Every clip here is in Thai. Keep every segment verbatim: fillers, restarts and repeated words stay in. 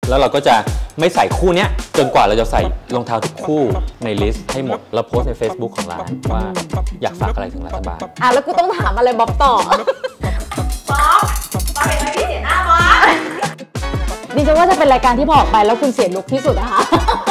แล้วเราก็จะไม่ใส่คู่เนี้ยจนกว่าเราจะใส่รองเท้าทุกคู่ในลิสต์ให้หมดเราโพสใน Facebook ของร้านว่าอยากฝากอะไรถึงรัฐบาลอ่ะแล้วกูต้องถามอะไรบ๊อบต่อบ๊อบบ๊อบเป็นอะไรที่เสียหน้าบ๊อบดิฉันว่าจะเป็นรายการที่พอออกไปแล้วคุณเสียลุคที่สุดนะคะ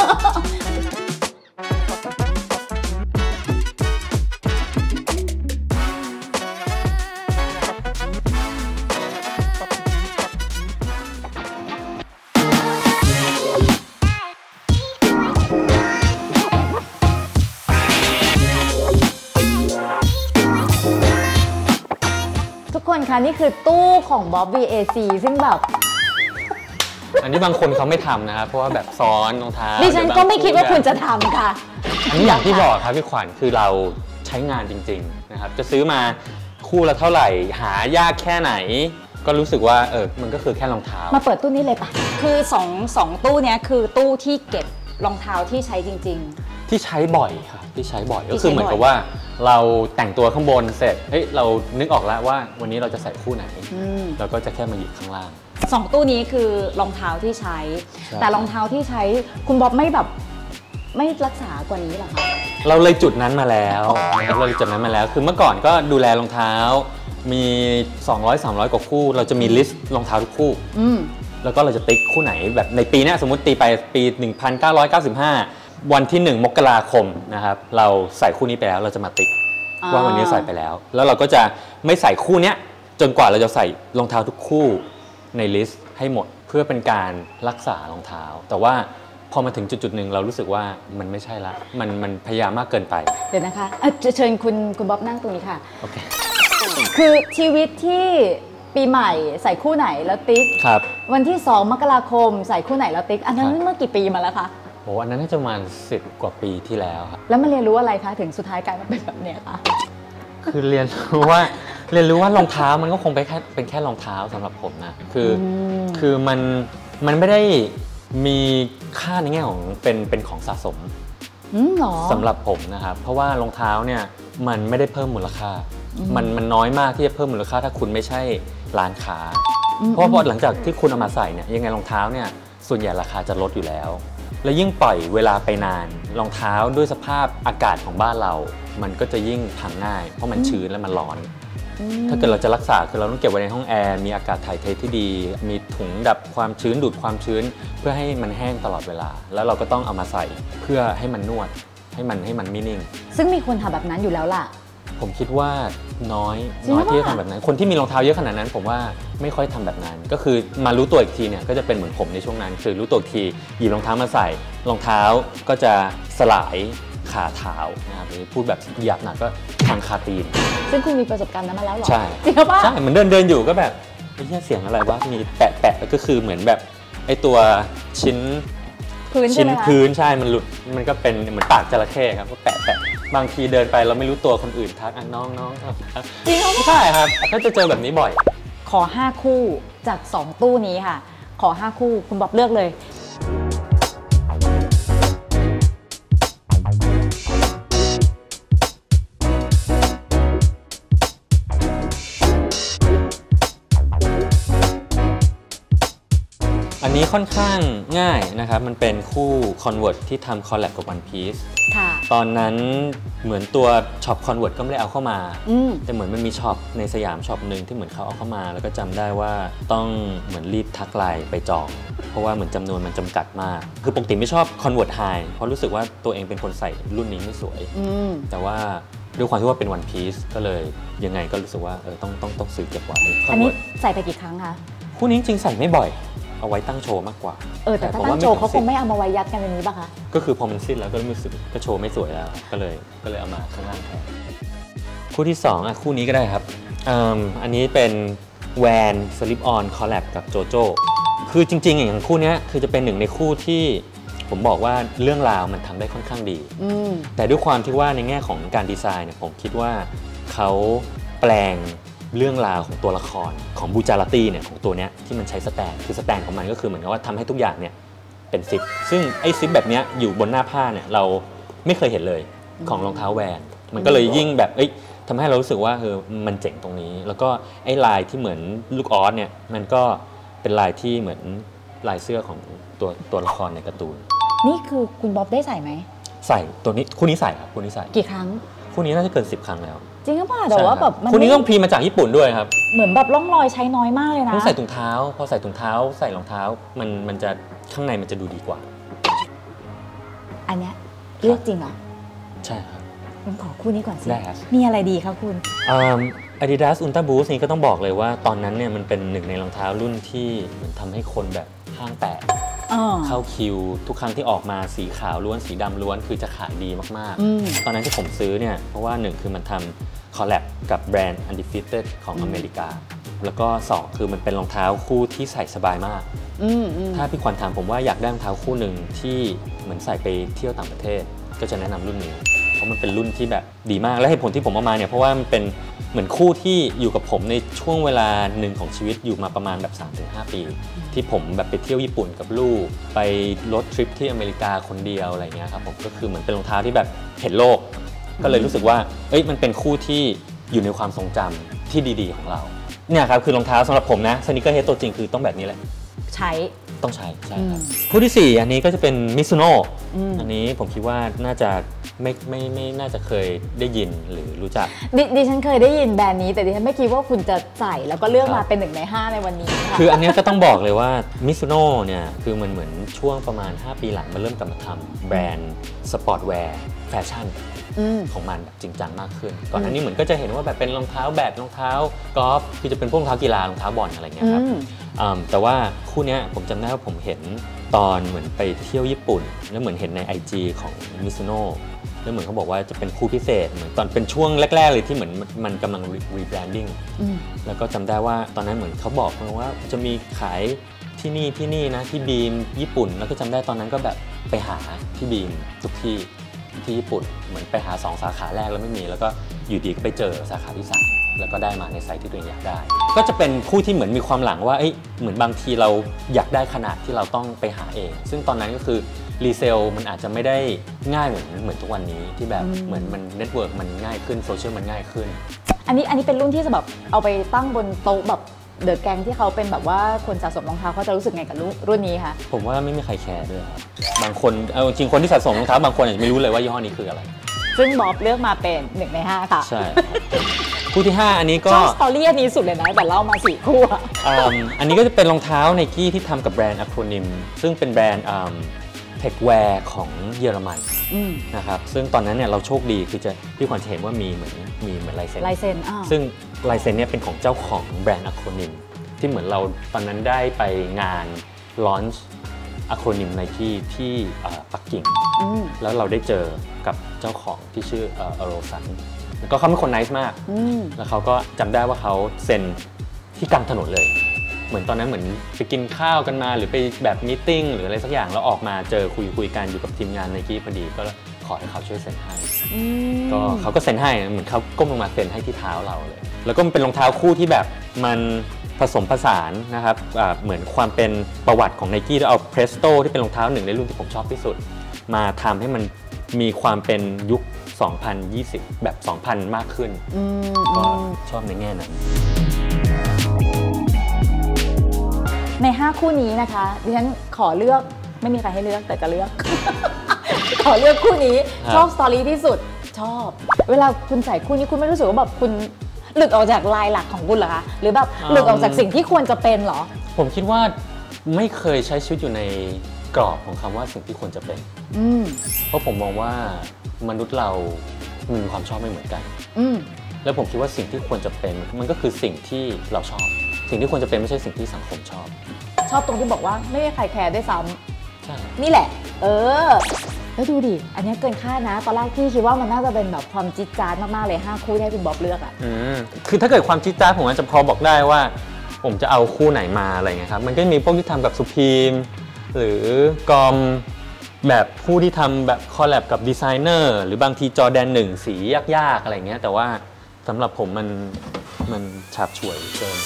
ทุกคนคะนี่คือตู้ของบ๊อบ วี เอ ซี ซึ่งแบบอันนี้บางคนเขาไม่ทำนะครับเพราะว่าแบบซ้อนรองเท้าดิฉันก็ไม่คิดว่าคุณจะทำค่ะอันนี้อย่างที่บอกครับพี่ขวัญคือเราใช้งานจริงๆนะครับจะซื้อมาคู่ละเท่าไหร่หายากแค่ไหนก็รู้สึกว่าเออมันก็คือแค่รองเท้ามาเปิดตู้นี้เลยปะคือสองสองตู้นี้คือตู้ที่เก็บรองเท้าที่ใช้จริงๆที่ใช้บ่อยครับที่ใช้บ่อยก็คือเหมือนกับว่าเราแต่งตัวข้างบนเสร็จเฮ้ยเรานึกออกแล้วว่าวันนี้เราจะใส่คู่ไหนเราก็จะแค่มาหยิบข้างล่างสองตู้นี้คือรองเท้าที่ใช้แต่รองเท้าที่ใช้คุณบ๊อบไม่แบบไม่รักษากว่านี้หรอคะเราเลยจุดนั้นมาแล้วเราเลยจุดนั้นมาแล้วคือเมื่อก่อนก็ดูแลรองเท้ามีสองร้อย สามร้อยกว่าคู่เราจะมีลิสต์รองเท้าทุกคู่แล้วก็เราจะติ๊กคู่ไหนแบบในปีนี้สมมติตีไปปีหนึ่งพันเก้าร้อยเก้าสิบห้าวันที่หนึ่งมกราคมนะครับเราใส่คู่นี้ไปแล้วเราจะมาติ๊กว่าวันนี้ใส่ไปแล้วแล้วเราก็จะไม่ใส่คู่นี้จนกว่าเราจะใส่รองเท้าทุกคู่ในลิสต์ให้หมดเพื่อเป็นการรักษารองเท้าแต่ว่าพอมาถึงจุดๆหนึ่งเรารู้สึกว่ามันไม่ใช่ละมันมันพยายามมากเกินไปเดี๋ยวนะคะเชิญคุณคุณบ๊อบนั่งตรงนี้ค่ะโอเคคือชีวิตที่ปีใหม่ใส่คู่ไหนแล้วติ๊กครับวันที่สองมกราคมใส่คู่ไหนแล้วติ๊กอันนั้นเมื่อกี่ปีมาแล้วคะโอ้อันนั้นน่าจะประมาณสิบกว่าปีที่แล้วครับแล้วมาเรียนรู้อะไรคะถึงสุดท้ายกลายมาเป็นแบบนี้คะคือเรียนรู้ว่าเรียนรู้ว่ารองเท้ามันก็คงเป็นแค่เป็นแค่รองเท้าสำหรับผมนะคือคือมันมันไม่ได้มีค่าในแง่ของเป็นเป็นของสะสมสำหรับผมนะครับเพราะว่ารองเท้าเนี่ยมันไม่ได้เพิ่มมูลค่ามันมันน้อยมากที่จะเพิ่มมูลค่าถ้าคุณไม่ใช่ร้านค้าเพราะพอหลังจากที่คุณเอามาใส่เนี่ยยังไงรองเท้าเนี่ยส่วนใหญ่ราคาจะลดอยู่แล้วและยิ่งปล่อยเวลาไปนานรองเท้าด้วยสภาพอากาศของบ้านเรามันก็จะยิ่งพังง่ายเพราะมันชื้นและมันร้อนถ้าเกิดเราจะรักษาคือเราต้องเก็บไว้ในห้องแอร์มีอากาศถ่ายเทที่ดีมีถุงดับความชื้นดูดความชื้นเพื่อให้มันแห้งตลอดเวลาแล้วเราก็ต้องเอามาใส่เพื่อให้มันนวดให้มันให้มันไม่นิ่งซึ่งมีคนทำแบบนั้นอยู่แล้วล่ะผมคิดว่าน้อยน้อยที่จะทำแบบนั้นคนที่มีรองเท้าเยอะขนาดนั้นผมว่าไม่ค่อยทำแบบนั้นก็คือมารู้ตัวอีกทีเนี่ยก็จะเป็นเหมือนผมในช่วงนั้นคือรู้ตัวอีกทีหยิบรองเท้ามาใส่รองเท้าก็จะสลายขาเท้านะครับพูดแบบหยาบหนักก็ทางคาตีนซึ่งคุณมีประสบการณ์นั้นมาแล้วหรอใช่จริงป่ะใช่เหมือนเดินเดินอยู่ก็แบบไอ้เสียงอะไรวะมีแปะแปะก็คือเหมือนแบบไอ้ตัวชิ้นชิ้นพื้นใช่มันหลุดมันก็เป็นเหมือนปากจระเข้ครับก็แปะแปะบางทีเดินไปเราไม่รู้ตัวคนอื่นทักน้องน้องจริงใช่ครับก็จะเจอแบบนี้บ่อยขอห้าคู่จากสองตู้นี้ค่ะขอห้าคู่คุณบ๊อบเลือกเลยอันนี้ค่อนข้างง่ายนะครับมันเป็นคู่ Convert ที่ทำคอลแลบกับ One Piece ตอนนั้นเหมือนตัวช็อป Convert ก็ไม่ได้เอาเข้ามาแต่เหมือนมันมีช็อปในสยามช็อปหนึ่งที่เหมือนเขาเอาเข้ามาแล้วก็จำได้ว่าต้องเหมือนรีบทักไลน์ไปจองเพราะว่าเหมือนจำนวนมันจำกัดมากคือปกติไม่ชอบ Convert High เพราะรู้สึกว่าตัวเองเป็นคนใส่รุ่นนี้ไม่สวยแต่ว่าด้วยความที่ว่าเป็น One Piece ก็เลยยังไงก็รู้สึกว่าเออต้องต้องต้องซื้อเก็บไว้อันนี้ใส่ไปกี่ครั้งคะคู่นี้จริงๆใส่ไม่บ่อยเอาไว้ตั้งโชว์มากกว่าเออแต่ตั้งโชว์เขาคงไม่เอามาไว้ยัดกันในนี้ป่ะคะก็คือพอมันสิ้นแล้วก็รู้สึกก็โชว์ไม่สวยแล้วก็เลยก็เลยเอามาข้างล่างแทนคู่ที่สองอ่ะคู่นี้ก็ได้ครับอันนี้เป็นแวนสลิปออนคอลแลบกับโจโจ้คือจริงๆอย่างคู่นี้คือจะเป็นหนึ่งในคู่ที่ผมบอกว่าเรื่องราวมันทำได้ค่อนข้างดีแต่ด้วยความที่ว่าในแง่ของการดีไซน์เนี่ยผมคิดว่าเขาแปลงเรื่องราวของตัวละครของบูจาราตี้เนี่ยของตัวเนี้ยที่มันใช้สแตนคือสแตนของมันก็คือเหมือนกับว่าทำให้ทุกอย่างเนี่ยเป็นซิปซึ่งไอ้ซิปแบบนี้อยู่บนหน้าผ้าเนี่ยเราไม่เคยเห็นเลยของรองเท้าแวนมันก็เลยยิ่งแบบเอ้ยทำให้เรารู้สึกว่าเออมันเจ๋งตรงนี้แล้วก็ไอ้ลายที่เหมือนลูกออสเนี่ยมันก็เป็นลายที่เหมือนลายเสื้อของตัวตัวละครในการ์ตูนนี่คือคุณบ๊อบได้ใส่ไหมใส่ตัวนี้คู่นี้ใส่ครับคู่นี้ใส่กี่ครั้งคู่นี้น่าจะเกินสิบครั้งแล้วจริงหรือเปล่าแต่ว่าแบบคู่นี้ต้องพีมาจากญี่ปุ่นด้วยครับเหมือนแบบร่องรอยใช้น้อยมากเลยนะต้องใส่ถุงเท้าพอใส่ถุงเท้าใส่รองเท้ามันมันจะข้างในมันจะดูดีกว่าอันเนี้ยเลือกจริงเหรอใช่ครับผมขอคู่นี้ก่อนสิได้ครับมีอะไรดีครับคุณอ่า Adidas Ultra Boost นี่ก็ต้องบอกเลยว่าตอนนั้นเนี่ยมันเป็นหนึ่งในรองเท้ารุ่นที่เหมือนทำให้คนแบบห้างแตกเข้าคิวทุกครั้งที่ออกมาสีขาวล้วนสีดำล้วนคือจะขายดีมากๆตอนนั้นที่ผมซื้อเนี่ยเพราะว่าหนึ่งคือมันทำคอลแลบกับแบรนด์ Undefeated ของอเมริกาแล้วก็สองคือมันเป็นรองเท้าคู่ที่ใส่สบายมากถ้าพี่ขวัญถามผมว่าอยากได้รองเท้าคู่หนึ่งที่เหมือนใส่ไปเที่ยวต่างประเทศก็จะแนะนำรุ่นนี้เพราะมันเป็นรุ่นที่แบบดีมากและเหตุผลที่ผมเอามาเนี่ยเพราะว่ามันเป็นเหมือนคู่ที่อยู่กับผมในช่วงเวลาหนึ่งของชีวิตอยู่มาประมาณแบบ สามถึงห้า ปีที่ผมแบบไปเที่ยวญี่ปุ่นกับลูกไปรถทริปที่อเมริกาคนเดียวอะไรเงี้ยครับผมก็คือเหมือนเป็นรองเท้าที่แบบเห็นโลกก็เลยรู้สึกว่าเอ้ยมันเป็นคู่ที่อยู่ในความทรงจำที่ดีๆของเราเนี่ยครับคือรองเท้าสำหรับผมนะสนิเกอร์เฮดตัวจริงคือต้องแบบนี้แหละใช้ต้องใช้ใช่ครับคู่ที่สี่อันนี้ก็จะเป็นมิซุโน่อันนี้ผมคิดว่าน่าจะไม่ไม่ไม่น่าจะเคยได้ยินหรือรู้จักดดิฉันเคยได้ยินแบรนด์นี้แต่ดิฉันไม่คิดว่าคุณจะใส่แล้วก็เลือกมาเป็นหนึ่งในห้าในวันนี้ค่ะคืออันนี้ก็ต้องบอกเลยว่ามิซุโน่เนี่ยคือมันเหมือนช่วงประมาณห้าปีหลังมันเริ่มกลับมาทำแบรนด์สปอร์ตแวร์แฟชั่นของมันแบบจริงจังมากขึ้นก่อนหน้านี้เหมือนก็จะเห็นว่าแบบเป็นรองเท้าแบดรองเท้ากอล์ฟคือจะเป็นพวกรองเท้ากีฬารองเท้าบอลอะไรเงี้ยครับแต่ว่าคู่นี้ผมจำได้ว่าผมเห็นตอนเหมือนไปเที่ยวญี่ปุ่นแล้วเหมือนเห็นใน ไอ จี ของมิซุโน่แล้วเหมือนเขาบอกว่าจะเป็นคู่พิเศษเหมือนตอนเป็นช่วงแรกๆเลยที่เหมือนมันกำลังรีแบรนดิ้งแล้วก็จำได้ว่าตอนนั้นเหมือนเขาบอกมาว่าจะมีขายที่นี่ที่นี่นะที่บีมญี่ปุ่นแล้วก็จำได้ตอนนั้นก็แบบไปหาที่บีมทุกที่ที่ญี่ปุ่นเหมือนไปหาสองสาขาแรกแล้วไม่มีแล้วก็อยู่ดีก็ไปเจอสาขาที่สามแล้วก็ได้มาในไซส์ที่ตัวเองอยากได้ก็จะเป็นคู่ที่เหมือนมีความหลังว่าเอ้ยเหมือนบางทีเราอยากได้ขนาดที่เราต้องไปหาเองซึ่งตอนนั้นก็คือรีเซลมันอาจจะไม่ได้ง่ายเหมือนเหมือนทุกวันนี้ที่แบบเหมือนมันเน็ตเวิร์กมันง่ายขึ้นโซเชียลมันง่ายขึ้นอันนี้อันนี้เป็นรุ่นที่จะแบบเอาไปตั้งบนโต๊ะแบบเดอะแกงที่เขาเป็นแบบว่าคนสะสมรองเท้าเขาจะรู้สึกไงกับรุ่นนี้คะผมว่าไม่มีใครแคร์ด้วยครับบางคนเอาจริงคนที่สะสมรองเท้าบางคนอาจจะไม่รู้เลยว่ายี่ห้อนี้คืออะไรซึ่งบ๊อบเลือกมาเป็นหนึ่งในห้าค่ะใช่คู่ที่ห้าอันนี้ก็ชอบสตอรี่อันนี้สุดเลยนะแต่เล่ามาสี่คู่อันนี้ก็จะเป็นรองเท้าไนกี้ที่ทำกับแบรนด์อะโครนิมซึ่งเป็นแบรนด์เทคแวร์ของเยอรมันนะครับซึ่งตอนนั้นเนี่ยเราโชคดีคือจะพี่ขวัญจะเห็นว่ามีเหมือนมีเหมือนลายเซ็นลายเซ็นซึ่งลายเซ็นเนี่ยเป็นของเจ้าของแบรนด์อะโครนิมที่เหมือนเราตอนนั้นได้ไปงานลอนช์อะโครนิมไนกี้ที่ปักกิ่งแล้วเราได้เจอกับเจ้าของที่ชื่อเอโรสันแล้วก็เขาเป็นคนไนซ์มากแล้วเขาก็จำได้ว่าเขาเซ็นที่กลางถนนเลยเหมือนตอนนั้นเหมือนไปกินข้าวกันมาหรือไปแบบมีตติ้งหรืออะไรสักอย่างแล้วออกมาเจอคุยคุยกันอยู่กับทีมงานไนกี้พอดีก็ขอให้เขาช่วยเซ็นให้ก็เขาก็เซ็นให้เหมือนเขาก้มลงมาเซ็นให้ที่เท้าเราเลยแล้วก็เป็นรองเท้าคู่ที่แบบมันผสมผสานนะครับเหมือนความเป็นประวัติของไนกี้แล้วเอาเพรสโตที่เป็นรองเท้าหนึ่งในรุ่นที่ผมชอบที่สุดมาทำให้มันมีความเป็นยุคสองพันยี่สิบแบบ สองพัน มากขึ้นก็ชอบในแง่นั้นในห้าคู่นี้นะคะดิฉันขอเลือกไม่มีใครให้เลือกแต่จะเลือก ขอเลือกคู่นี้ชอบสตอรี่ที่สุดชอบเวลาคุณใส่คู่นี้คุณไม่รู้สึกว่าแบบคุณหลุดออกจากลายหลักของคุณเหรอคะหรือแบบหลุดออกจากสิ่งที่ควรจะเป็นเหรอผมคิดว่าไม่เคยใช้ชีวิตอยู่ในกรอบของคำว่าสิ่งที่ควรจะเป็นเพราะผมมองว่ามนุษย์เรามีความชอบไม่เหมือนกันแล้วผมคิดว่าสิ่งที่ควรจะเป็นมันก็คือสิ่งที่เราชอบสิ่งที่ควรจะเป็นไม่ใช่สิ่งที่สังคมชอบชอบตรงที่บอกว่าไม่มีใครแคร์ด้วยซ้ำใช่นี่แหละเออแล้วดูดิอันนี้เกินคาดนะตอนแรกพี่คิดว่ามันน่าจะเป็นแบบความจิ๊ดจ๊าดมากๆเลยห้าคู่ที่ให้คุณบ๊อบเลือกอ่ะอืมคือถ้าเกิดความจิ๊ดจ๊าดผมอาจจะพอบอกได้ว่าผมจะเอาคู่ไหนมาอะไรเงี้ยครับมันก็มีพวกที่ทำกับสุพีมหรือกอมแบบคู่ที่ทำแบบคอลแลบกับดีไซเนอร์หรือบางทีจอแดนหนึ่งสียากๆอะไรเงี้ยแต่ว่าสำหรับผมมันมันฉาบฉวยเกิน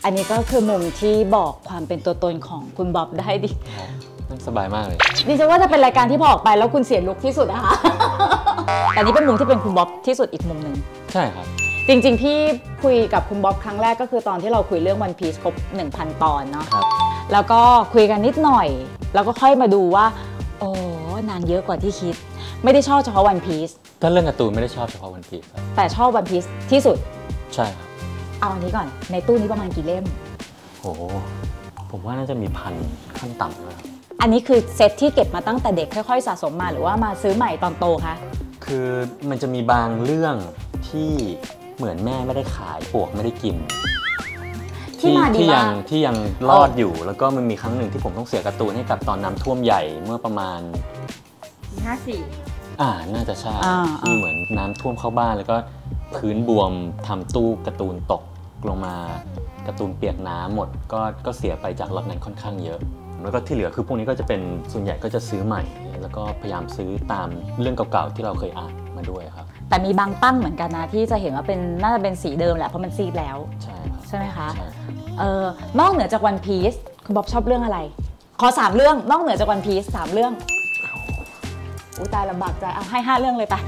อันนี้ก็คือมุมที่บอกความเป็นตัวตนของคุณบ๊อบได้ดินั่นสบายมากเลยดิฉันว่าจะเป็นรายการที่พอออกไปแล้วคุณเสียลุคที่สุดนะคะ แต่นี้เป็นมุมที่เป็นคุณบ๊อบที่สุดอีกมุมหนึ่งใช่ครับจริงๆพี่คุยกับคุณบ๊อบครั้งแรกก็คือตอนที่เราคุยเรื่อง One Piece ครบ หนึ่งพัน ตอนเนาะแล้วก็คุยกันนิดหน่อยแล้วก็ค่อยมาดูว่าโอ้นางเยอะกว่าที่คิดไม่ได้ชอบเฉพาะ One Piece ถ้าเรื่องการ์ตูนไม่ได้ชอบเฉพาะ One Piece ครับแต่ชอบ One Piece ที่สุดใช่ครับเอาอันนี้ก่อนในตู้นี้ประมาณกี่เล่มโอ้ผมว่าน่าจะมีพันขั้นต่ำนะอันนี้คือเซตที่เก็บมาตั้งแต่เด็กค่อยๆสะสมมาหรือว่ามาซื้อใหม่ตอนโตคะคือมันจะมีบางเรื่องที่เหมือนแม่ไม่ได้ขายปวกไม่ได้กินที่ที่ยังที่ยังรอดอยู่แล้วก็มันมีครั้งหนึ่งที่ผมต้องเสียการ์ตูนให้กับตอนน้ำท่วมใหญ่เมื่อประมาณห้าสี่อ่าน่าจะใช่ที่เหมือนน้ำท่วมเข้าบ้านแล้วก็พื้นบวมทำตู้การ์ตูนตกลงมาการ์ตูนเปียกน้ำหมดก็ก็เสียไปจากล็อตนั้นค่อนข้างเยอะแล้วก็ที่เหลือคือพวกนี้ก็จะเป็นส่วนใหญ่ก็จะซื้อใหม่แล้วก็พยายามซื้อตามเรื่องเก่าๆที่เราเคยอ่านมาด้วยครับแต่มีบางตั้งเหมือนกันนะที่จะเห็นว่าเป็นน่าจะเป็นสีเดิมแหละเพราะมันซีดแล้วใช่ใช่ไหมคะเออนอกเหนือจาก One Piece คุณบ๊อบชอบเรื่องอะไรขอสามเรื่องนอกเหนือจาก One Piece สามเรื่องอุ้ยตายลำบากใจเอาให้ห้าเรื่องเลยไป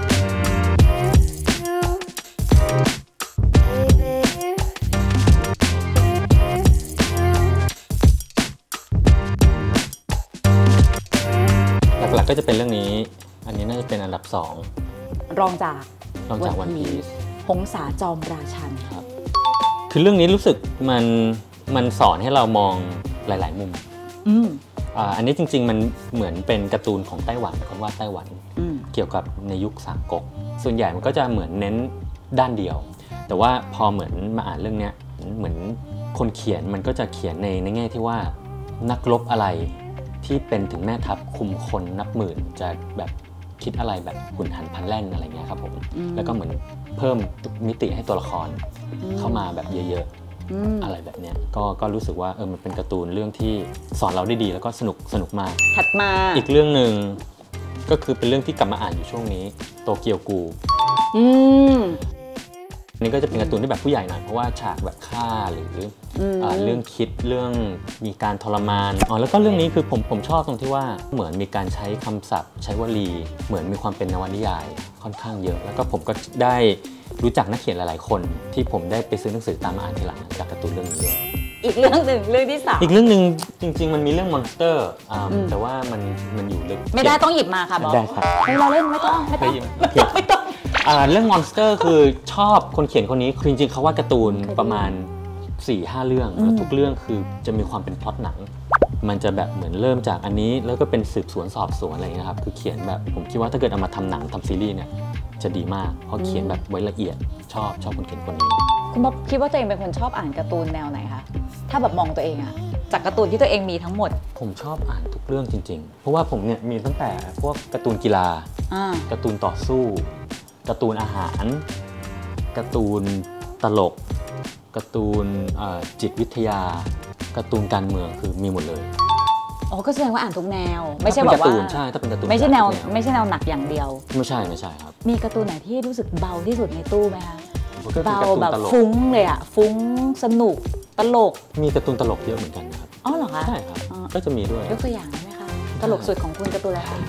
หลักๆก็จะเป็นเรื่องนี้อันนี้น่าจะเป็นอันดับสองรองจากรองจาก One Piece หงสาจอมราชันครับคือเรื่องนี้รู้สึกมันมันสอนให้เรามองหลายๆมุมอืมอ่าอันนี้จริงๆมันเหมือนเป็นการ์ตูนของไต้หวันคนวาดไต้หวันเกี่ยวกับในยุคสามก๊กส่วนใหญ่มันก็จะเหมือนเน้นด้านเดียวแต่ว่าพอเหมือนมาอ่านเรื่องนี้เหมือนคนเขียนมันก็จะเขียนในในแง่ที่ว่านักรบอะไรที่เป็นถึงแม่ทัพคุมคนนับหมื่นจะแบบคิดอะไรแบบหุ่นหันพันแล่นอะไรเงี้ยครับผมแล้วก็เหมือนเพิ่มมิติให้ตัวละครเข้ามาแบบเยอะๆอะไรแบบเนี้ยก็ก็รู้สึกว่าเออมันเป็นการ์ตูนเรื่องที่สอนเราได้ดีแล้วก็สนุกสนุกมากถัดมาอีกเรื่องหนึ่งก็คือเป็นเรื่องที่กลับมาอ่านอยู่ช่วงนี้โตเกียวกูอืมนี่ก็จะเป็นการ์ตูนที่แบบผู้ใหญ่หน่อยเพราะว่าฉากแบบฆ่าหรือเรื่องคิดเรื่องมีการทรมานอ๋อแล้วก็เรื่องนี้คือผมผมชอบตรงที่ว่าเหมือนมีการใช้คำศัพท์ใช้วลีเหมือนมีความเป็นนวนิยายค่อนข้างเยอะแล้วก็ผมก็ได้รู้จักนักเขียนหลายๆคนที่ผมได้ไปซื้อหนังสือตามมาอ่านทีหลังจากการ์ตูนเรื่องนี้ด้วยอีกเรื่องหนึ่งเรื่องที่สามอีกเรื่องหนึ่งจริงๆมันมีเรื่องมอนสเตอร์แต่ว่ามันมันอยู่ลึกไม่ได้ต้องหยิบมาค่ะบอกได้ครับเราเล่นไม่ต้องไม่ต้องไม่ต้องเรื่องมอนสเตอร์คือชอบคนเขียนคนนี้คือจริงๆเขาวาดการ์ตูนประมาณ สี่ห้า เรื่องแล้วทุกเรื่องคือจะมีความเป็นพล็อตหนังมันจะแบบเหมือนเริ่มจากอันนี้แล้วก็เป็นสืบสวนสอบสวนอะไรเงี้ยครับคือเขียนแบบผมคิดว่าถ้าเกิดเอามาทำหนังทำซีรีส์เนี่ยจะดีมากเพราะเขียนแบบไว้ละเอียดชอบชอบคนเขียนคนนี้คุณบ๊อบคิดว่าตัวเองเป็นคนชอบอ่านการ์ตูนแนวไหนคะถ้าแบบมองตัวเองอะจากการ์ตูนที่ตัวเองมีทั้งหมดผมชอบอ่านทุกเรื่องจริงๆเพราะว่าผมเนี่ยมีตั้งแต่พวกการ์ตูนกีฬาการ์ตูนต่อสู้การ์ตูนอาหารการ์ตูนตลกการ์ตูนจิตวิทยาการ์ตูนการเมืองคือมีหมดเลยอ๋อก็แสดงว่าอ่านทุกแนวไม่ใช่แบบว่าใช่ถ้าเป็นการ์ตูนไม่ใช่แนวไม่ใช่แนวหนักอย่างเดียวไม่ใช่ไม่ใช่ครับมีการ์ตูนไหนที่รู้สึกเบาที่สุดในตู้ไหมคะเบาแบบฟุ้งเลยอะฟุ้งสนุกตลกมีการ์ตูนตลกเยอะเหมือนกันนะครับอ๋อเหรอคะใช่ครับก็จะมีด้วยยกตัวอย่างได้ไหมคะตลกสุดของคุณการ์ตูนอะไรคะ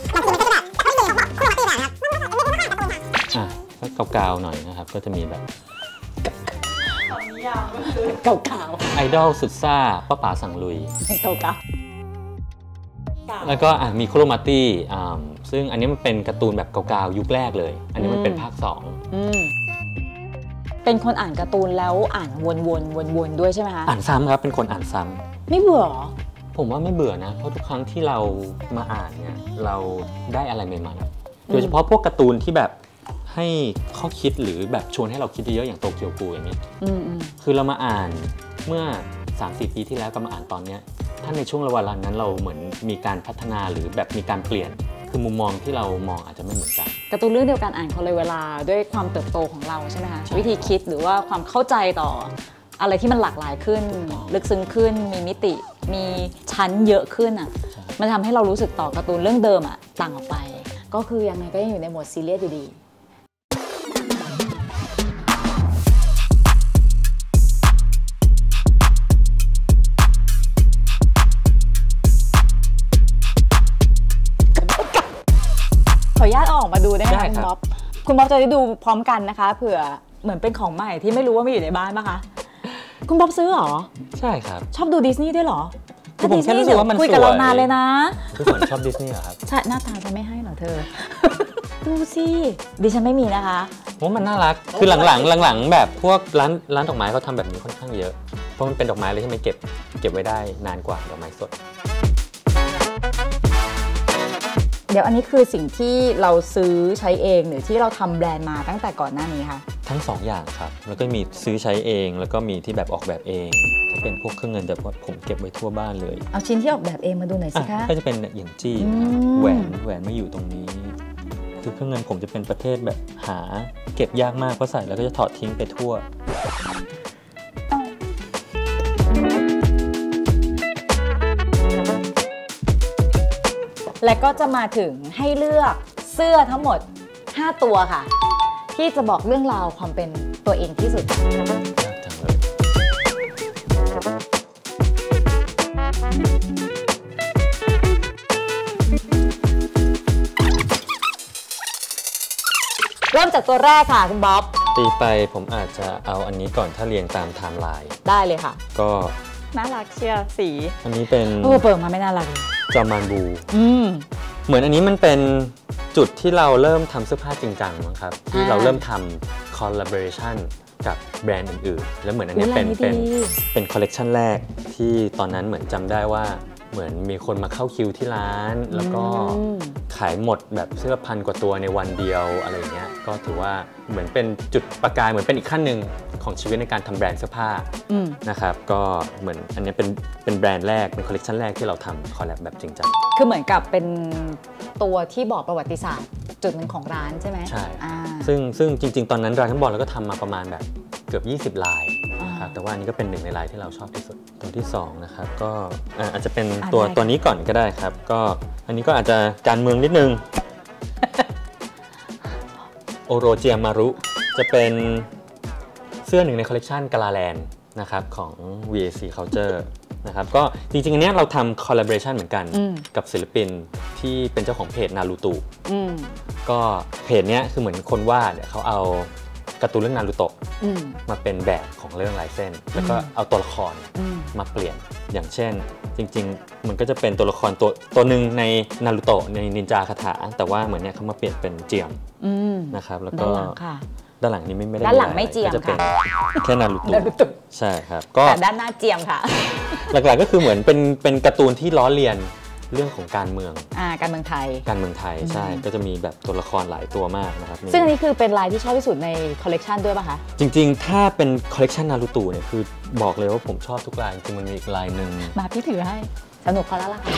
อ่ะก็เกาๆหน่อยนะครับก็จะมีแบบเกาๆไอดอลสุดซ่าป้าป๋าสั่งลุยเกาๆแล้วก็มีโครมาตี้ซึ่งอันนี้มันเป็นการ์ตูนแบบเกาๆยุคแรกเลยอันนี้มันเป็นภาคสองเป็นคนอ่านการ์ตูนแล้วอ่านวนๆวนๆด้วยใช่ไหมคะอ่านซ้ำครับเป็นคนอ่านซ้ำไม่เบื่อผมว่าไม่เบื่อนะเพราะทุกครั้งที่เรามาอ่านเนี่ยเราได้อะไรใหม่ๆโดยเฉพาะพวกการ์ตูนที่แบบให้ข้อคิดหรือแบบชวนให้เราคิดเยอะอย่างโตเกียวกูอย่างนี้คือเรามาอ่านเมื่อ สามสี่ ปีที่แล้วก็มาอ่านตอนนี้ถ้าในช่วงระหว่างนั้นเราเหมือนมีการพัฒนาหรือแบบมีการเปลี่ยนคือมุมมองที่เรามองอาจจะไม่เหมือนกันการ์ตูนเรื่องเดียวกันอ่านคนละเวลาด้วยความเติบโตของเราใช่ไหมคะวิธีคิดหรือว่าความเข้าใจต่ออะไรที่มันหลากหลายขึ้นลึกซึ้งขึ้นมีมิติมีชั้นเยอะขึ้นอ่ะมันทำให้เรารู้สึกต่อการ์ตูนเรื่องเดิมอ่ะต่างออกไปก็คือยังไงก็ยังอยู่ในโหมดซีเรียสอยู่ดีอนุญาตเอาออกมาดูได้ไหมได้คะคคุรับณบ๊อบคุณบ๊อบจะได้ดูพร้อมกันนะคะเผื่อเหมือนเป็นของใหม่ที่ไม่รู้ว่ามีอยู่ในบ้านป่ะคะคุณบ๊อบซื้อเหรอใช่ครับชอบดูดิสนีย์ด้วยเหรอคือผมแค่รู้สึกว่ามันคุยกับสวยเรานานเลยนะทุกคนชอบดิสนีย์เหรอครับใช่หน้าตาจะไม่ให้เหรอเธอ ดูสิดิฉันไม่มีนะคะว่ามันน่ารักคือหลังๆหลังๆแบบพวกร้านร้านดอกไม้เขาทำแบบนี้ค่อนข้างเยอะเพราะมันเป็นดอกไม้เลยที่มันเก็บเก็บไว้ได้นานกว่าดอกไม้สดเดี๋ยวอันนี้คือสิ่งที่เราซื้อใช้เองหรือที่เราทำแบรนด์มาตั้งแต่ก่อนหน้านี้คะทั้งสองอย่างครับแล้วก็มีซื้อใช้เองแล้วก็มีที่แบบออกแบบเองจะเป็นพวกเครื่องเงินแต่ว่าผมเก็บไว้ทั่วบ้านเลยเอาชิ้นที่ออกแบบเองมาดูหน่อยสิคะก็จะเป็นอย่างจี้แหวนแหวนไม่อยู่ตรงนี้คือเครื่องเงินผมจะเป็นประเภทแบบหาเก็บยากมากเพราะใส่แล้วก็จะถอดทิ้งไปทั่วและก็จะมาถึงให้เลือกเสื้อทั้งหมดห้าตัวค่ะที่จะบอกเรื่องราวความเป็นตัวเองที่สุดยากจังเลยเริ่มจากตัวแรกค่ะคุณบ๊อบตีไปผมอาจจะเอาอันนี้ก่อนถ้าเรียงตามไทม์ไลน์ได้เลยค่ะก็น่ารักเชียร์สีอันนี้เป็นโอ้เปิดมาไม่น่ารักเลยจอมานบูอืมเหมือนอันนี้มันเป็นจุดที่เราเริ่มทำเสื้อผ้าจริงจังมั้งครับที่เราเริ่มทำ collaboration กับแบรนด์อื่นๆแล้วเหมือนอันนี้เป็นเป็นเป็นคอลเลกชันแรกที่ตอนนั้นเหมือนจำได้ว่าเหมือนมีคนมาเข้าคิวที่ร้านแล้วก็ขายหมดแบบเสื้อพันกว่าตัวในวันเดียวอะไรเงี้ยก็ถือว่าเหมือนเป็นจุดประกายเหมือนเป็นอีกขั้นหนึ่งของชีวิตในการทำแบรนด์เสื้อผ้านะครับก็เหมือนอันนี้เป็นเป็นแบรนด์แรกเป็นคอลเลกชันแรกที่เราทำคอลแลบแบบจริงจังคือเหมือนกับเป็นตัวที่บอกประวัติศาสตร์จุดหนึ่งของร้านใช่ไหมใช่ซึ่งซึ่งจริงๆตอนนั้นดราก้อนบอลเราก็ทำมาประมาณแบบเกือบยี่สิบลายนะครับแต่ว่าอันนี้ก็เป็นหนึ่งในลายที่เราชอบที่สุดตัวที่สองนะครับก็อาจจะเป็นตัวตัวนี้ก่อนก็ได้ครับก็อันนี้ก็อาจจะการเมืองนิดนึง โอโรเจียมารุจะเป็นเสื้อหนึ่งในคอลเลกชันกาลาแลนด์นะครับของ วี เอ ซี Culture นะครับก็จริงๆอันนี้เราทำ collaboration เหมือนกันกับศิลปินที่เป็นเจ้าของเพจนารูโตะก็เพจนี้คือเหมือนคนวาดเขาเอาการ์ตูนเรื่องนารูโตะมาเป็นแบบของเรื่องลายเส้นแล้วก็เอาตัวละครมาเปลี่ยนอย่างเช่นจริงๆมันก็จะเป็นตัวละครตัวตัวหนึ่งในนารูโตะในนินจาคาถาแต่ว่าเหมือนเนี้ยเขามาเปลี่ยนเป็นเจียมนะครับแล้วก็ด้านหลังนี้ไม่ได้ด้านหลังไม่เจียมค่ะแค่นารูโตะใช่ครับก็ด้านหน้าเจียมค่ะหลักๆก็คือเหมือนเป็นเป็นการ์ตูนที่ล้อเลียนเรื่องของการเมืองอ่าการเมืองไทยการเมืองไทยใช่ก็จะมีแบบตัวละครหลายตัวมากนะครับซึ่งอันนี้คือเป็นลายที่ชอบที่สุดในคอลเลกชันด้วยป่ะคะจริงๆถ้าเป็นคอลเลกชันนารูโตะเนี่ยคือบอกเลยว่าผมชอบทุกลายจริงๆมันมีอีกลายหนึ่งมาพี่ถือให้สนุกพอแล้วล่ะ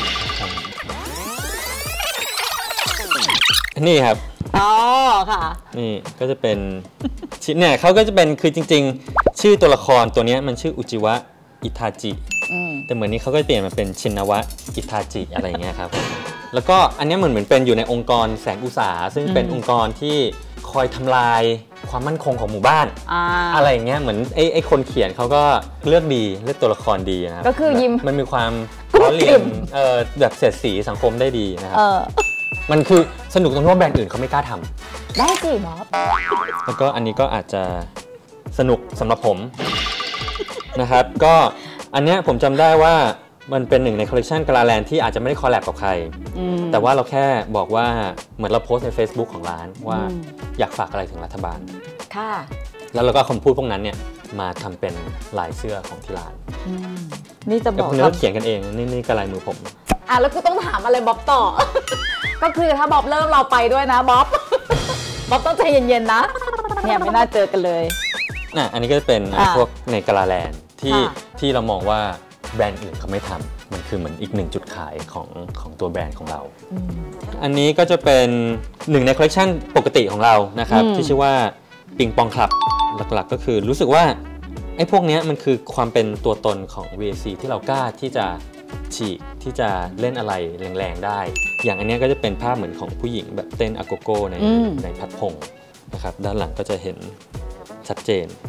นี่ครับอ๋อค่ะนี่ก็จะเป็นชิ้นเนี่ยเขาก็จะเป็นคือจริงๆชื่อตัวละครตัวนี้มันชื่ออุจิวะอิทาจิแต่เหมือนนี้เขาก็เปลี่ยนมาเป็นชินวะอิทาจิอะไรเงี้ยครับแล้วก็อันนี้เหมือนเหมือนเป็นอยู่ในองค์กรแสงอุตสาหซึ่งเป็นองค์กรที่คอยทำลายความมั่นคงของหมู่บ้าน อ, อะไรเงี้ยเหมือนไอ้ไอ้คนเขียนเขาก็เลือกดีเลือกตัวละครดีนะครับก็คือยิ้มมันมีความล้อเลียนเออแบบเสียดสีสังคมได้ดีนะครับมันคือสนุกตรงที่ว่าแบรนด์อื่นเขาไม่กล้าทำได้สิบ๊อบแล้วก็อันนี้ก็อาจจะสนุกสำหรับผมนะครับก็อันนี้ผมจำได้ว่ามันเป็นหนึ่งในคอลเลกชันกาลาแลนด์ที่อาจจะไม่ได้คอลแลบกับใครแต่ว่าเราแค่บอกว่าเหมือนเราโพสใน Facebook ของร้านว่าอยากฝากอะไรถึงรัฐบาลค่ะแล้วเราก็คำพูดพวกนั้นเนี่ยมาทำเป็นลายเสื้อของที่ร้านนี่จะบอกเราเขียนกันเองนี่นี่ก็ลายมือผมอ่ะแล้วกูต้องถามอะไรบ๊อบต่อ ก็คือถ้าบ๊อบเริ่มเราไปด้วยนะบ๊อบบ๊อบต้องใจเย็นๆนะเนี่ยไม่น่าเจอกันเลยน่ะอันนี้ก็จะเป็นพวกในกาลาแลนด์ที่ที่เรามองว่าแบรนด์อื่นเขาไม่ทำมันคือเหมือนอีกหนึ่งจุดขายของของตัวแบรนด์ของเราอันนี้ก็จะเป็นหนึ่งในคอลเลกชันปกติของเรานะครับที่ชื่อว่าปิงปองคลับหลักๆก็คือรู้สึกว่าไอ้พวกนี้มันคือความเป็นตัวตนของ วี เอ ซี ที่เรากล้าที่จะฉีกที่จะเล่นอะไรแรงๆได้อย่างอันนี้ก็จะเป็นภาพเหมือนของผู้หญิงแบบเต้นอาโกโก้ในในพัดพงนะครับด้านหลังก็จะเห็นชัดเจน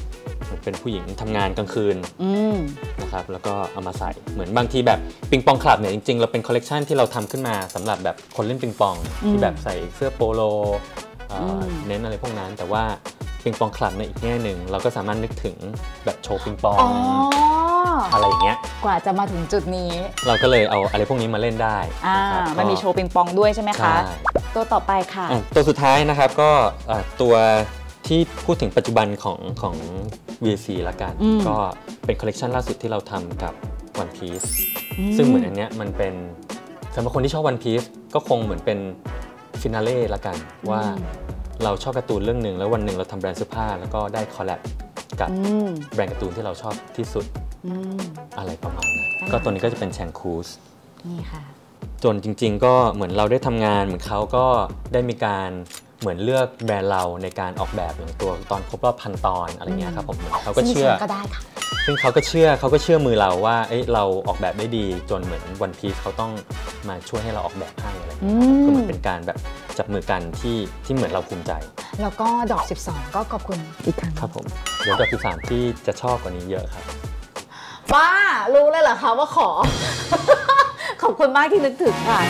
เป็นผู้หญิงทำงานกลางคืนอืมนะครับแล้วก็เอามาใส่เหมือนบางทีแบบปิงปองคลับเนี่ยจริงๆเราเป็นคอลเลกชันที่เราทำขึ้นมาสำหรับแบบคนเล่นปิงปองที่แบบใส่เสื้อโปโลเอ่อเน้นอะไรพวกนั้นแต่ว่าปิงปองคลับในอีกแง่หนึ่งเราก็สามารถนึกถึงแบบโชว์ปิงปองอ๋ออะไรอย่างเงี้ยกว่าจะมาถึงจุดนี้เราก็เลยเอาอะไรพวกนี้มาเล่นได้อ่านะครับมันมีโชว์ปิงปองด้วยใช่ไหมคะใช่ตัวต่อไปค่ะอ่ะตัวสุดท้ายนะครับก็อ่ะตัวที่พูดถึงปัจจุบันของของ วี ซี ละกันอืมก็เป็นคอลเลกชันล่าสุดที่เราทำกับ One Piece อืมซึ่งเหมือนอันเนี้ยมันเป็นสำหรับคนที่ชอบ One Piece ก็คงเหมือนเป็นฟินาเล่ละกันว่าเราชอบการ์ตูนเรื่องหนึ่งแล้ววันหนึ่งเราทำแบรนด์เสื้อผ้าแล้วก็ได้คอลแลบกับอืมแบรนด์การ์ตูนที่เราชอบที่สุดอืมอะไรประมาณนั้นค่ะก็ตัวนี้ก็จะเป็นแชงคูสนี่ค่ะจนจริงๆก็เหมือนเราได้ทำงานเหมือนเขาก็ได้มีการเหมือนเลือกแบรนด์เราในการออกแบบอย่างตัวตอนครบรอบพันตอนอะไรเงี้ยครับผมเหมือนเขาก็เชื่อซึ่งดิฉันก็ได้ค่ะซึ่งเขาก็เชื่อเขาก็เชื่อมือเราว่าเอ้ยเราออกแบบได้ดีจนเหมือนวันพีซเขาต้องมาช่วยให้เราออกแบบให้อะไรอืเงี้ยมคือมันเป็นการแบบจับมือกันที่ที่เหมือนเราภูมิใจแล้วก็ดอกสิบสองก็ขอบคุณอีกครั้งครับผมเดี๋ยวดอกที่สามที่จะชอบกว่านี้เยอะครับป้ารู้เลยเหรอคะว่าขอ ขอบคุณมากที่นึกถึงค่ะ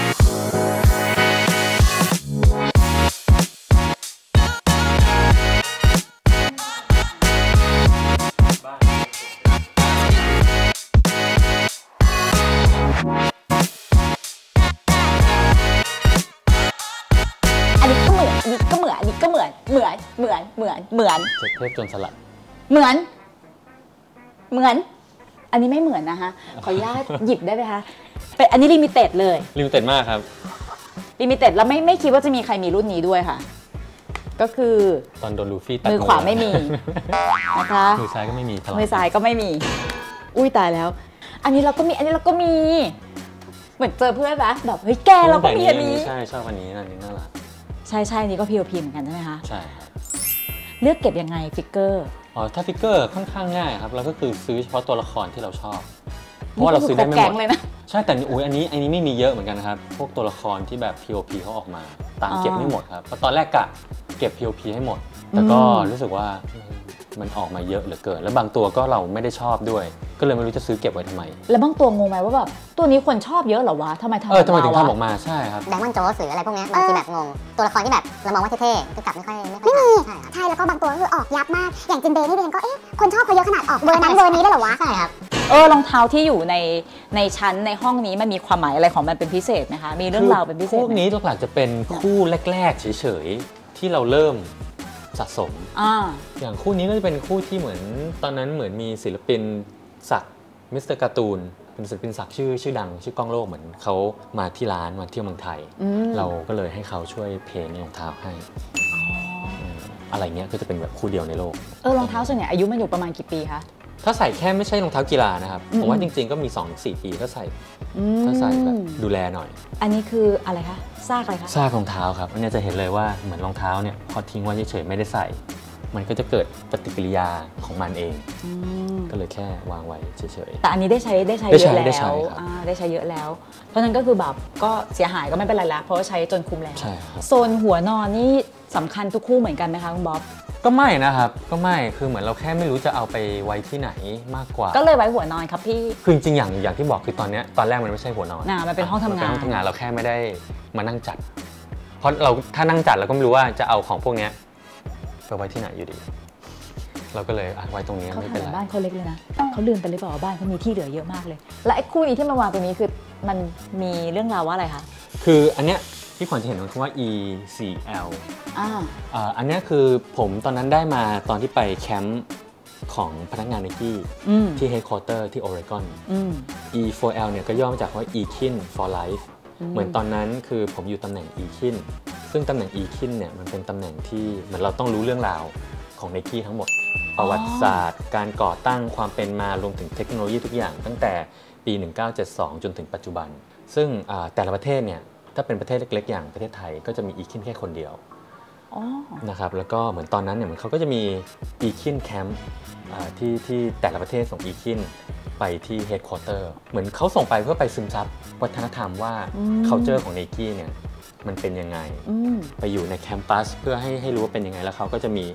อันนี้ก็เหมือนอันนี้ก็เหมือนอันนี้ก็เหมือนเหมือนเหมือนเหมือนเหมือนเจ็ดเทพจนสลัดเหมือน เหมือน อันนี้ไม่เหมือนนะคะ ขออนุญาต หยิบได้ไหมคะ เป็นอันนี้ลิมิเต็ดเลยลิมิเต็ดมากครับลิมิเต็ดแล้วไม่ไม่คิดว่าจะมีใครมีรุ่นนี้ด้วยค่ะ ก็คือตอนโดนลูฟี่ตัดมือขวาไม่มี นะคะมือซ้ายก็ไม่มีพลังมือซ้ายก็ไม่มี อุ้ยตายแล้ว อันนี้เราก็มี อันนี้เราก็มี เหมือนเจอเพื่อนปะแบบเฮ้ยแกเราก็มีอันนี้ใช่ชอบอันนี้อันนี้น่ารักใช่ใช่อันนี้ก็ พี โอ พี เหมือนกันใช่ไหมคะใช่ครับเลือกเก็บยังไงฟิกเกอร์อ๋อถ้าฟิกเกอร์ค่อนข้างง่ายครับเราก็คือซื้อเฉพาะตัวละครที่เราชอบ เพราะว่าเราซื้อได้ไม่หแก๊มงดเลยนะใช่แต่อุ้ยอันนี้อันนี้ไม่มีเยอะเหมือนกันนะครับพวกตัวละครที่แบบ พี โอ พี เขาออกมาตามอ๋อเก็บไม่หมดครับเพราะตอนแรกกะเก็บ พี โอ พี ให้หมด แต่ก็อืมรู้สึกว่ามันออกมาเยอะเหลือเกินแล้วบางตัวก็เราไม่ได้ชอบด้วย ก็เลยไม่รู้จะซื้อเก็บไว้ทำไมแล้วบางตัวงงไหมว่าแบบตัวนี้คนชอบเยอะเหรอวะทำไมทำเออทำไมถึงวะทำออกมาใช่ครับไดมอนด์โจสหรืออะไรพวกเนี้ยบางทีแบบงง ตัวละครที่แบบเรามองว่าเท่ๆก็กลับไม่ค่อยไม่ค่อยไม่มีใช่ครับใช่แล้วก็บางตัวก็คือออกยับมากอย่างจินเบย์นี่เองก็เอ๊ะคนชอบเขาเยอะขนาดออกเบอร์นั้นเบอร์นี้ได้เหรอวะใช่ครับเออรองเท้าที่อยู่ในในชั้นในห้องนี้มันมีความหมายอะไรของมันเป็นพิเศษไหมคะมีเรื่องราวเป็นพิเศษพวกไหมนี้หลักๆจะเป็นคู่แรกๆเฉยๆที่เราเริ่มสะสมอ่าอย่างคู่นี้ก็จะเป็นคู่ที่เหมือนตอนนั้นเหมือนมีศิลปินสักมิสเตอร์การ์ตูนเป็นศิลปินสักชื่อชื่อดังชื่อก้องโลกเหมือนเขามาที่ร้านมาเที่ยวเมืองไทยอืมเราก็เลยให้เขาช่วยเพลงรองเท้าให้มอะไรเงี้ยก็จะเป็นแบบคู่เดียวในโลกเออรองเท้าส่วนใหญ่อายุมันอยู่ประมาณกี่ปีคะถ้าใส่แค่ไม่ใช่รองเท้ากีฬานะครับอืมผมว่าจริงๆก็มี สองถึงสี่ ปีถ้าใส่อืมถ้าใส่แบบดูแลหน่อยอันนี้คืออะไรคะซากอะไรคะซากรองเท้าครับอันเนี้ยจะเห็นเลยว่าเหมือนรองเท้าเนี่ยพอทิ้งไว้เฉยๆไม่ได้ใส่ มันก็จะเกิดปฏิกิริยาของมันเองอืมก็เลยแค่วางไว้เฉยแต่อันนี้ได้ใช้ได้ใช้ได้เยใช้อะได้แล้ใช้วครับอ่าได้ใช้เยอะแล้ว เพราะฉะนั้นก็คือแบบก็เสียหายก็ไม่เป็นไรแล้วเพราะว่าใช้จนคุ้มแล้วใช่ครับโซนหัวนอนนี่สำคัญทุกคู่เหมือนกันไหมคะคุณบ๊อบๆก็ไม่นะครับก็ไม่คือเหมือนเราแค่ไม่รู้จะเอาไปไว้ที่ไหนมากกว่าก็เลยไว้หัวนอนครับพี่คือจริงๆอย่างอย่างที่บอกคือตอนเนี้ยตอนแรกมันไม่ใช่หัวนอนน่ะมันเป็นห้องทำงานมัเป็นห้องทำงานเราแค่ไม่ได้มานั่งจัด เพราะเราถ้านั่งจัดเราก็ไม่รู้ว่าจะเอาของพวกเนี้ยไปไว้ที่ไหนอยู่ดี เราก็เลยอ่ะไว้ตรงนี้เขาไม่ถาเป็นมไรบ้านเขาเล็กเลยนะเขาลืมไปหรือเปล่าว่าบ้านเขามีที่เหลือเยอะมากเลย และไอ้คู่นี้ที่มาวางตรงนี้คือมันมีเรื่องราวว่าอะไรคะคืออันเนี้ยที่ขวัญจะเห็นมันคือว่า อี ซี แอลอ่าอ่าอันเนี้ยคือผมตอนนั้นได้มาตอนที่ไปแคมป์ของพนักงานไนกี้อืมที่ Headquarter ที่ Oregon อืมอี โฟร์ แอล เนี่ยก็ย่อมาจากว่า Ekin for Life อืมเหมือนตอนนั้นคือผมอยู่ตำแหน่ง Ekin ซึ่งตำแหน่ง Ekin เนี่ยมันเป็นตำแหน่งที่เหมือนเราต้องรู้เรื่องราวของ Nike ทั้งหมด ประวัติศาสตร์ การก่อตั้งความเป็นมารวมถึงเทคโนโลยีทุกอย่างตั้งแต่ปี หนึ่งเก้าเจ็ดสอง จนถึงปัจจุบัน ซึ่งอ่าแต่ละประเทศเนี่ยถ้าเป็นประเทศเล็กๆ อย่างประเทศไทยก็จะมี Ekin แค่คนเดียวอ๋อนะครับแล้วก็เหมือนตอนนั้นเนี่ยเหมือนเขาก็จะมี Ekin Camp อ่าที่ที่แต่ละประเทศส่ง Ekin ไปที่ Headquarter เหมือนเขาส่งไปเพื่อไปซึมซับวัฒนธรรมว่าอืม culture ของ Nike เนี่ยมันเป็นยังไงอืมไปอยู่ในแคมปัสเพื่อให้ให้รู้ว่าเป็นยังไงแล้วเขาก็จะมี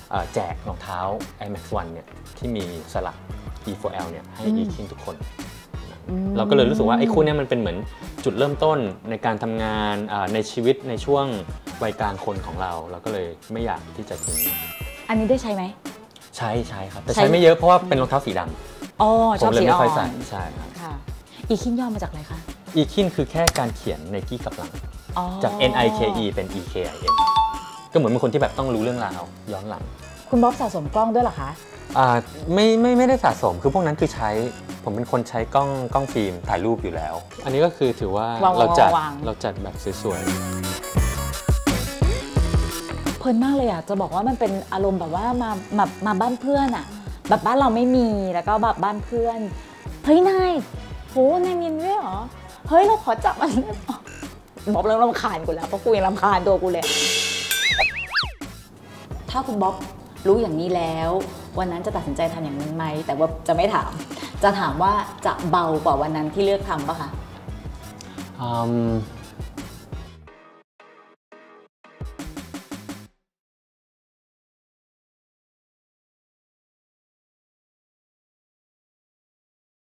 เอ่อแจกรองเท้า Air Max วันเนี่ยที่มีสลัก อี โฟร์ แอล เนี่ยให้อืมอีคินทุกคนเราก็เลยรู้สึกว่าไอ้คู่เนี้มันเป็นเหมือนจุดเริ่มต้นในการทำงานอ่าในชีวิตในช่วงวัยกลางคนของเราเราก็เลยไม่อยากที่จะทิ้งอันนี้ได้ใช้ไหมใช้ใช้ครับแต่ใช้ใช้ไม่เยอะเพราะว่าเป็นรองเท้าสีดำอ๋อผชอมบเลยสีไม่อ่ค่อยอใส่นใช่ครับค่ะอีคินย่อมาจากอะไรคะอีคินคือแค่การเขียนในกี้กับหลังอ๋อจาก N I K E เป็น E K I N ก็เหมือนเป็นคนที่แบบต้องรู้เรื่องราวย้อนหลังคุณบ๊อบสะสมกล้องด้วยเหรอคะอ่าไม่ไม่ไม่ได้สะสมคือพวกนั้นคือใช้ผมเป็นคนใช้กล้องกล้องฟิล์มถ่ายรูปอยู่แล้ว อันนี้ก็คือถือว่าวางเราจัดวางเราจัดแบบสวยเพลินมากเลยอ่ะจะบอกว่ามันเป็นอารมณ์แบบว่ามามามาบ้านเพื่อนอ่ะแบบบ้านเราไม่มีแล้วก็แบบบ้านเพื่อนเฮ้ยนายโหนายมีด้วยเหรอเฮ้ยเราขอจับมันได้เหรอบ๊อบเริ่มรำคาญกูแล้วเพราะกูยังรำคาญตัวกูเลยถ้าคุณบ๊อบรู้อย่างนี้แล้ว วันนั้นจะตัดสินใจทำอย่างนั้นไหมแต่ว่าจะไม่ถาม จะถามว่าจะเบากว่าวันนั้นที่เลือกทำปะคะๆอืม